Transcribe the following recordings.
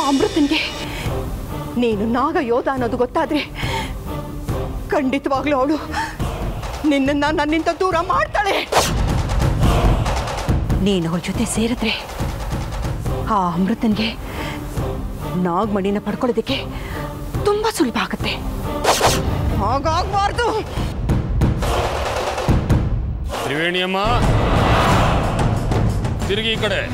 ಅಮೃತನ್ಗೆ ನೀನು ನಾಗಯೋಧ ಅನ್ನೋದು ಗೊತ್ತಾದ್ರೆ ಖಂಡಿತವಾಗ್ಲೂ ಅವಳು ನಿನ್ನನ್ನ ನನ್ನಿಂದ ದೂರ ಮಾಡ್ತಾಳೆ. ನೀನು ಅವಳ ಜೊತೆ ಸೇರಿದ್ರೆ ಆ ಅಮೃತನ್ಗೆ ನಾಗಮಣಿನ ಪಡ್ಕೊಳ್ಳೋದಕ್ಕೆ ತುಂಬಾ ಸುಲಭ ಆಗುತ್ತೆ. ಹಾಗಾಗಬಾರ್ದು. ತ್ರಿವೇಣಿಯಮ್ಮ, ತಿರುಗಿ ಈ ಕಡೆ.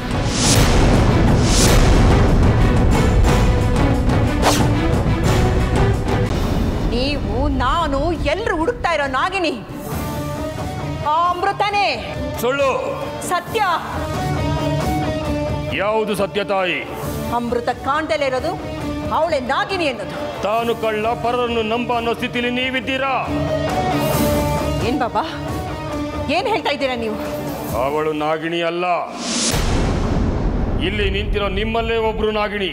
ನೀವು ನಾನು ಎಲ್ಲರೂ ಹುಡುಕ್ತಾ ಇರೋ ನಾಗಿನಿ ಆ ಅಮೃತನೇ. ಸುಳ್ಳು. ಸತ್ಯ. ಯಾವುದು ಸತ್ಯ ತಾಯಿ? ಅಮೃತ ಕಾಣ್ದಲೇ ಇರೋದು ಅವಳೆ ನಾಗಿನಿ ಅನ್ನೋದು. ತಾನು ಕಳ್ಳ, ಪರರನ್ನು ನಂಬ ಅನ್ನೋ ಸ್ಥಿತಿಲಿ ನೀವಿದ್ದೀರಾ. ಏನ್ ಬಾಬಾ, ಏನ್ ಹೇಳ್ತಾ ಇದ್ದೀರಾ ನೀವು? ಅವಳು ನಾಗಿಣಿ ಅಲ್ಲ. ಇಲ್ಲಿ ನಿಂತಿರೋ ನಿಮ್ಮಲ್ಲೇ ಒಬ್ರು ನಾಗಿಣಿ.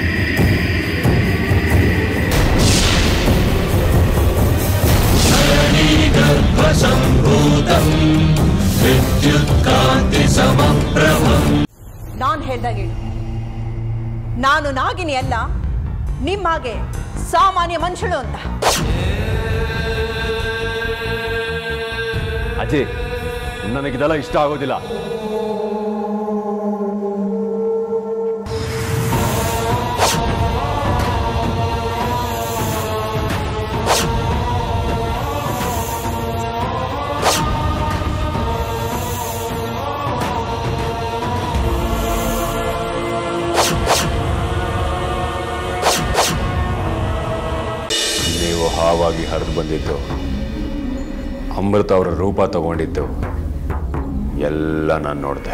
ನಾನ್ ಹೇಳ್ದಾಗ ಹೇಳು, ನಾನು ನಾಗಿನಿ ಅಲ್ಲ, ನಿಮ್ಮಾಗೆ ಸಾಮಾನ್ಯ ಮನುಷ್ಯಳು ಅಂತ. ಅಜಯ್, ನನಗಿದೆಲ್ಲ ಇಷ್ಟ ಆಗೋದಿಲ್ಲ. ನೀವು ಹಾವಾಗಿ ಹರಿದು ಬಂದಿದ್ದು, ಅಮೃತ ಅವರ ರೂಪ ತಗೊಂಡಿದ್ದು ಎಲ್ಲ ನಾನು ನೋಡಿದೆ.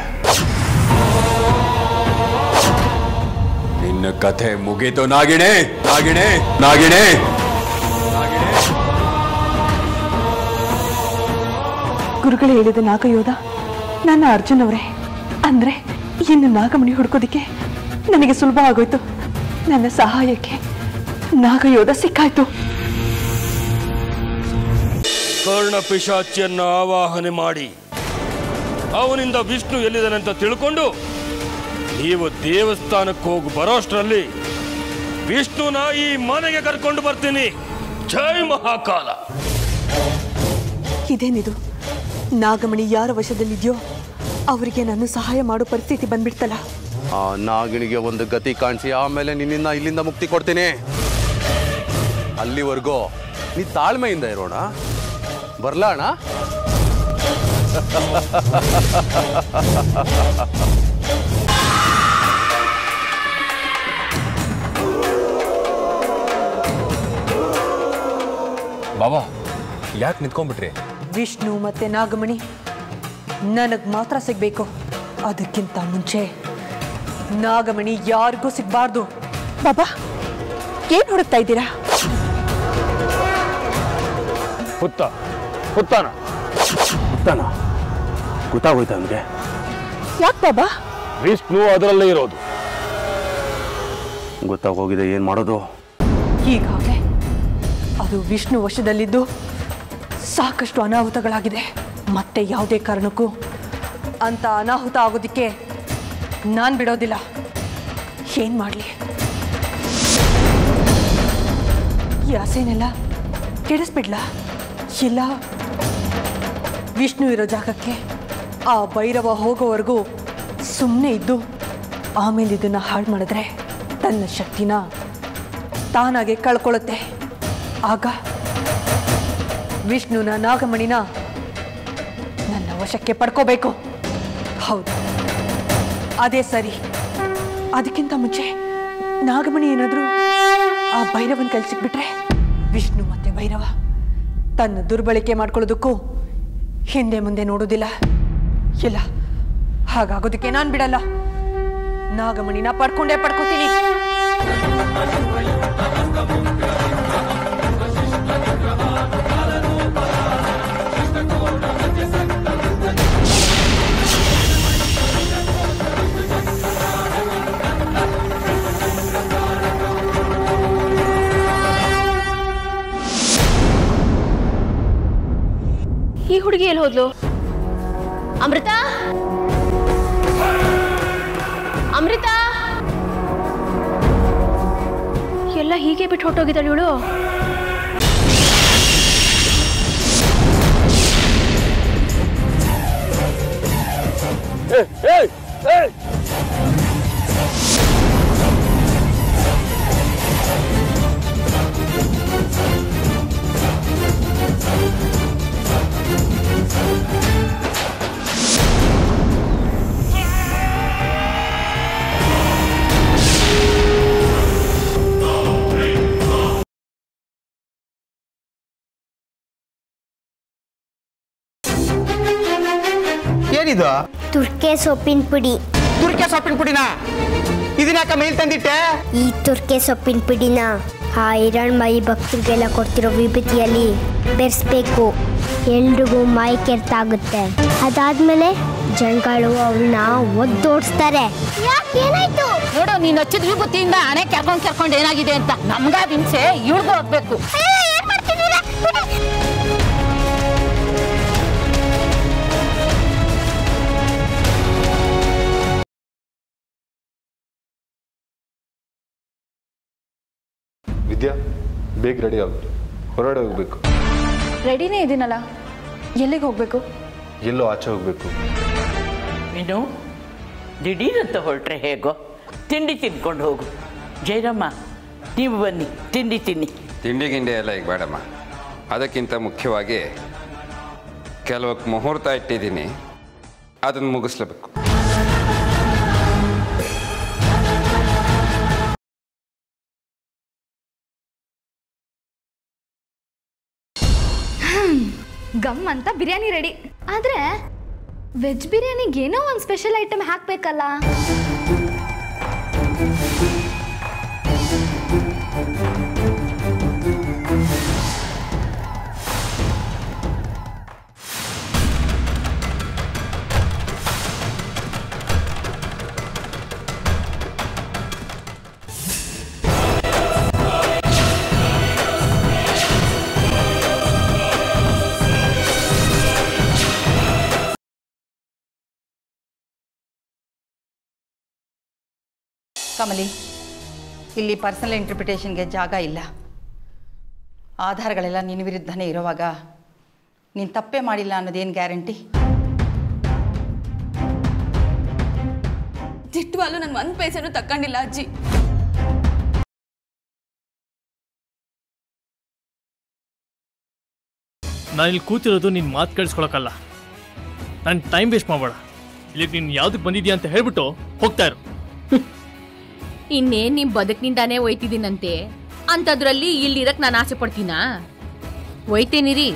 ನಿನ್ನ ಕಥೆ ಮುಗೀತು ನಾಗಿಣೆ, ನಾಗಿಣೆ, ನಾಗಿಣೆ. ಗುರುಗಳು ಹೇಳಿದ ನಾಗಯೋಧ ನನ್ನ ಅರ್ಜುನ್ ಅವರೇ. ಅಂದ್ರೆ ಇನ್ನು ನಾಗಮಣಿ ಹುಡುಕೋದಿಕ್ಕೆ ನನಗೆ ಸುಲಭ ಆಗೋಯ್ತು. ನನ್ನ ಸಹಾಯಕ್ಕೆ ನಾಗಯೋಧ ಸಿಕ್ಕಾಯ್ತು. ಕರ್ಣ ಪಿಶಾಚಿಯನ್ನ ಆವಾಹನೆ ಮಾಡಿ ಅವನಿಂದ ವಿಷ್ಣು ಎಲ್ಲಿದನಂತ ತಿಳ್ಕೊಂಡು ನೀವು ದೇವಸ್ಥಾನಕ್ಕೆ ಹೋಗಿ ಬರೋಷ್ಟರಲ್ಲಿ ವಿಷ್ಣುನ ಈ ಮನೆಗೆ ಕರ್ಕೊಂಡು ಬರ್ತೀನಿ. ಜೈ ಮಹಾಕಾಲ. ಇದೇನಿದು? ನಾಗಮಣಿ ಯಾರ ವಶದಲ್ಲಿದೆಯೋ ಅವರಿಗೆ ನಾನು ಸಹಾಯ ಮಾಡೋ ಪರಿಸ್ಥಿತಿ ಬಂದ್ಬಿಡ್ತಲ್ಲ. ಆ ನಾಗಿಣಿಗೆ ಒಂದು ಗತಿ ಕಾಣಿಸಿ ಆಮೇಲೆ ನಿನ್ನಿಂದ ಇಲ್ಲಿಂದ ಮುಕ್ತಿ ಕೊಡ್ತೀನಿ. ಅಲ್ಲಿವರೆಗೂ ನೀ ತಾಳ್ಮೆಯಿಂದ ಇರೋಣ. ಬರ್ಲಾ ಅಣ್ಣ? ಬಾಬಾ, ಯಾಕೆ ನಿಂತ್ಕೊಂಡ್ಬಿಟ್ರಿ? ವಿಷ್ಣು ಮತ್ತೆ ನಾಗಮಣಿ ನನಗ್ ಮಾತ್ರ ಸಿಗ್ಬೇಕು. ಅದಕ್ಕಿಂತ ಮುಂಚೆ ನಾಗಮಣಿ ಯಾರಿಗೂ ಸಿಗ್ಬಾರ್ದು. ಬಾಬಾ, ಏನ್ ಹುಡುಕ್ತಾ ಇದ್ದೀರಾ? ಹುತ್ತಾನ ಗೊತ್ತಾಗೋಯ್ತು ಅವನಿಗೆ. ಯಾಕೆ ಬಾಬಾ? ವಿಷ್ಣು ಅದರಲ್ಲೇ ಇರೋದು. ಗೊತ್ತಾಗೋಗಿದೆ, ಏನ್ ಮಾಡೋದು? ಈಗಾಗಲೇ ಅದು ವಿಷ್ಣು ವಶದಲ್ಲಿದ್ದು ಸಾಕಷ್ಟು ಅನಾಹುತಗಳಾಗಿದೆ. ಮತ್ತೆ ಯಾವುದೇ ಕಾರಣಕ್ಕೂ ಅಂತ ಅನಾಹುತ ಆಗೋದಿಕ್ಕೆ ನಾನು ಬಿಡೋದಿಲ್ಲ. ಏನ್ ಮಾಡಲಿ? ಈ ಆಸೆನೆಲ್ಲ ಕೆಡಿಸ್ಬಿಡ್ಲಾ? ಇಲ್ಲ, ವಿಷ್ಣು ಇರೋ ಜಾಗಕ್ಕೆ ಆ ಭೈರವ ಹೋಗೋವರೆಗೂ ಸುಮ್ಮನೆ ಇದ್ದು ಆಮೇಲೆ ಇದನ್ನು ಹಾಳು ಮಾಡಿದ್ರೆ ತನ್ನ ಶಕ್ತಿನ ತಾನಾಗೆ ಕಳ್ಕೊಳ್ಳುತ್ತೆ. ಆಗ ವಿಷ್ಣುನ ನಾಗಮಣಿನ ನನ್ನ ವಶಕ್ಕೆ ಪಡ್ಕೋಬೇಕು. ಹೌದು, ಅದೇ ಸರಿ. ಅದಕ್ಕಿಂತ ಮುಂಚೆ ನಾಗಮಣಿ ಏನಾದರೂ ಆ ಭೈರವನ ಕೈಲಿ ಸಿಕ್ಬಿಟ್ರೆ ವಿಷ್ಣು ಮತ್ತೆ ಭೈರವ ತನ್ನ ದುರ್ಬಳಕೆ ಮಾಡ್ಕೊಳ್ಳೋದಕ್ಕೂ ಹಿಂದೆ ಮುಂದೆ ನೋಡೋದಿಲ್ಲ. ಇಲ್ಲ, ಹಾಗಾಗೋದಕ್ಕೆ ನಾನು ಬಿಡಲ್ಲ. ನಾಗಮಣಿನ ಪಡ್ಕೋತೀನಿ. ಈ ಹುಡುಗಿ ಎಲ್ಲಿ ಹೋದ್ಲು? ಅಮೃತ, ಅಮೃತ, ಹೀಗೆ ಬಿಟ್ಟು ಹೊಟ್ಟೋಗಿದ್ದಾಳೆ ಇವಳು. ಏನಿದು? ತುರ್ಕೆ ಸೊಪ್ಪಿನ ಪುಡಿ. ತುರ್ಕೆ ಸೊಪ್ಪಿನ ಪುಡಿನ ಇದನ್ನ ಮೇಲ್ ತಂದಿಟ್ಟೆ? ಈ ತುರ್ಕೆ ಸೊಪ್ಪಿನ ಪುಡಿನ ಆ ಹಿರಣ್ಮೈ ಭಕ್ತರಿಗೆಲ್ಲ ಕೊಡ್ತಿರೋ ವಿಭೂತಿಯಲ್ಲಿ ಬೆರೆಸ್ಬೇಕು. ಎಲ್ರಿಗೂ ಮೈ ಕೆರ್ತಾಗುತ್ತೆ. ಅದಾದ್ಮೇಲೆ ಜನಗಳು ಅವಳನ್ನ ಒದ್ದೋಡಿಸ್ತಾರೆ. ಯಾಕೇನಾಯ್ತು ನೋಡು, ನೀನು ಹಚ್ಚಿದ ವಿಭೂತಿಯಿಂದ ಹಣೆ ಕೆರ್ಕೊಂಡು ಏನಾಗಿದೆ ಅಂತ ನಮ್ಗ ಹಿಂಸೆ ಇಳ್ದು ಹೋಗ್ಬೇಕು. ಏನ್ ಮಾಡ್ತಿದ್ದೀರಾ? ವಿದ್ಯಾ, ಬೇಗ ರೆಡಿ ಆಗ, ಹೊರಗಡೆ ಹೋಗ್ಬೇಕು. ರೆಡಿನೇ ಇದೀನಲ್ಲ, ಎಲ್ಲಿಗೆ ಹೋಗ್ಬೇಕು? ಎಲ್ಲೋ ಆಚೆ ಹೋಗ್ಬೇಕು. ಏನು ದಿಢೀರಂತ ಹೊರಟ್ರೆ ಹೇಗೋ? ತಿಂಡಿ ತಿನ್ಕೊಂಡು ಹೋಗು. ಜಯರಮ್ಮ, ನೀವು ಬನ್ನಿ, ತಿಂಡಿ ತಿನ್ನಿ. ತಿಂಡಿ ಗಿಂಡಿ ಎಲ್ಲ ಈಗ ಬೇಡಮ್ಮ. ಅದಕ್ಕಿಂತ ಮುಖ್ಯವಾಗಿ ಕೆಲವು ಮುಹೂರ್ತ ಇಟ್ಟಿದ್ದೀನಿ, ಅದನ್ನು ಮುಗಿಸ್ಲೇಬೇಕು. ಗಮ್ ಅಂತ ಬಿರಿಯಾನಿ ರೆಡಿ. ಆದ್ರೆ ವೆಜ್ ಬಿರಿಯಾನಿಗೆ ಏನೋ ಒಂದು ಸ್ಪೆಷಲ್ ಐಟಮ್ ಹಾಕ್ಬೇಕಲ್ಲ. ಕಮಲಿ, ಇಲ್ಲಿ ಪರ್ಸನಲ್ ಇಂಟರ್ಪ್ರಿಟೇಷನ್ಗೆ ಜಾಗ ಇಲ್ಲ. ಆಧಾರಗಳೆಲ್ಲ ನಿನ್ನ ವಿರುದ್ಧನೇ ಇರುವಾಗ ನೀನು ತಪ್ಪೇ ಮಾಡಿಲ್ಲ ಅನ್ನೋದೇನು ಗ್ಯಾರಂಟಿ? ದಿಟ್ಟವಾಲು ನಾನು ಒಂದು ಪೈಸೆನೂ ತಕ್ಕೊಂಡಿಲ್ಲ ಅಜ್ಜಿ. ನಾನಿಲ್ಲಿ ಕೂತಿರೋದು ನೀನು ಮಾತು ಕೇಳಿಸ್ಕೊಳಕ್ಕಲ್ಲ. ನಾನು ಟೈಮ್ ವೇಸ್ಟ್ ಮಾಡಬೇಡ. ಇಲ್ಲಿಗೆ ನೀನು ಯಾವುದಕ್ಕೆ ಬಂದಿದ್ಯಾ ಅಂತ ಹೇಳ್ಬಿಟ್ಟು ಹೋಗ್ತಾ ಇರು. ಇನ್ನೇನು ನಿಮ್ಮ ಬದುಕಿನಿಂದಾನೇ ಒಯ್ತಿದ್ದೀನಂತೆ, ಅಂಥದ್ರಲ್ಲಿ ಇಲ್ಲಿರಕ್ಕೆ ನಾನು ಆಸೆ ಪಡ್ತೀನಾ? ಒಯ್ತೇನಿರಿ.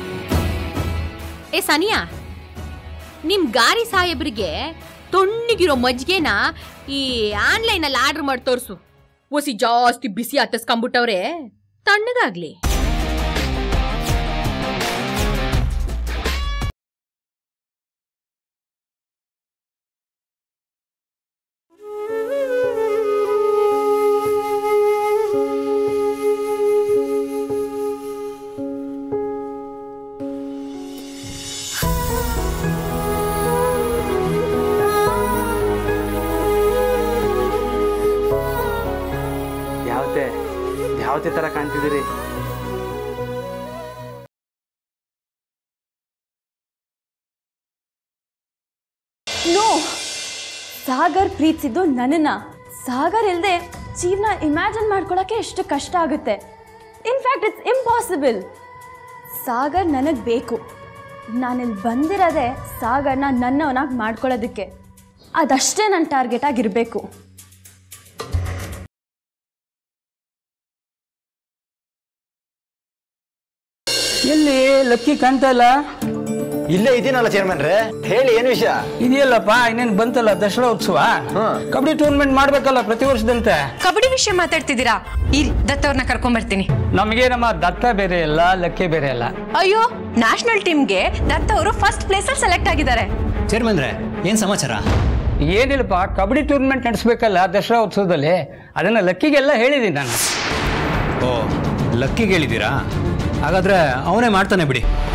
ಏ ಸನಿಯಾ, ನಿಮ್ಮ ಗಾರಿ ಸಾಹೇಬ್ರಿಗೆ ತೊಣ್ಣಿಗಿರೋ ಮಜ್ಜಿಗೆನ ಈ ಆನ್ಲೈನಲ್ಲಿ ಆರ್ಡರ್ ಮಾಡಿ ತೋರಿಸು. ಒಸಿ ಜಾಸ್ತಿ ಬಿಸಿ ಹತ್ತಿಸ್ಕೊಂಬಿಟ್ಟವ್ರೆ, ತಣ್ಣಗಾಗ್ಲಿ. ಯಾವತ್ತೇ ತರ ಕಾಣ್ತಿದ್ದೀರಿ? ನೋ, ಸಾಗರ್ ಪ್ರೀತಿಸಿದ್ದು ನನ್ನನ್ನ. ಸಾಗರ್ ಇಲ್ಲದೆ ಜೀವನ ಇಮ್ಯಾಜಿನ್ ಮಾಡ್ಕೊಳಕ್ಕೆ ಎಷ್ಟು ಕಷ್ಟ ಆಗುತ್ತೆ. In fact it's impossible. ಸಾಗರ್ ನನಗೆ ಬೇಕು. ನಾನಿಲ್ಲಿ ಬಂದಿರೋದೆ ಸಾಗರ್ನ ನನ್ನವನಾಗಿ ಮಾಡ್ಕೊಳ್ಳೋದಕ್ಕೆ. ಅದಷ್ಟೇ ನನ್ನ ಟಾರ್ಗೆಟ್ ಆಗಿರಬೇಕು. ಎಲ್ಲಿ ಲಕ್ಕಿ ಕಾಣ್ತಾ ಇಲ್ಲ? ಇಲ್ಲೇ ಇದೀನಲ್ಲ ಚೇರ್ಮನ್ ರೇ, ಹೇಳಿ ಏನು ವಿಷಯ? ಇದೆಯಲ್ಲಪ್ಪ, ಇನ್ನೇನು ಬಂತಲ್ಲ ದಸರಾ ಉತ್ಸವ, ಕಬಡ್ಡಿ ಟೂರ್ನಮೆಂಟ್ ಮಾಡ್ಬೇಕಲ್ಲ ಪ್ರತಿ ವರ್ಷದಂತೆ. ಕಬಡ್ಡಿ ವಿಷಯ ಮಾತಾಡ್ತಿದ್ದೀರಾ? ಇರಿ, ದತ್ತವ್ರನ್ನ ಕರ್ಕೊಂಡ್ ಬರ್ತೀನಿ. ನಮಗೇನಮ್ಮ, ದತ್ತ ಬೇರೆ ಇಲ್ಲ, ಲಕ್ಕಿ ಬೇರೆ ಇಲ್ಲ. ಅಯ್ಯೋ, ನ್ಯಾಷನಲ್ ಟೀಮ್ಗೆ ದತ್ತ ಅವರು ಫಸ್ಟ್ ಪ್ಲೇಸ್ ಅಲ್ಲಿ ಸೆಲೆಕ್ಟ್ ಆಗಿದ್ದಾರೆ. ಚೇರ್ಮನ್ ರೇ, ಏನ್ ಸಮಾಚಾರ? ಏನಿಲ್ಲಪ್ಪ, ಕಬಡ್ಡಿ ಟೂರ್ನಮೆಂಟ್ ನಡೆಸ್ಬೇಕಲ್ಲ ದಸರಾ ಉತ್ಸವದಲ್ಲಿ, ಅದನ್ನ ಲಕ್ಕಿಗೆಲ್ಲ ಹೇಳಿದ್ದೀನಿ ನಾನು. ಓ, ಲಕ್ಕಿಗೆ ಹೇಳಿದ್ದೀರಾ? ಹಾಗಾದ್ರೆ ಅವನೇ ಮಾಡ್ತಾನೆ ಬಿಡಿ.